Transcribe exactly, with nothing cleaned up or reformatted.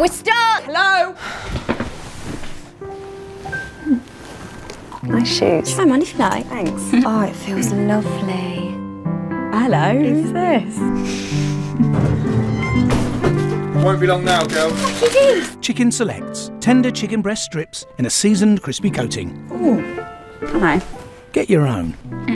We're stuck! Hello? Nice shoes. Try mine if you like. Thanks. Oh, it feels lovely. Hello, who's this? Won't be long now, girl. Chicken Selects. Tender chicken breast strips in a seasoned crispy coating. Ooh. Hello. Get your own.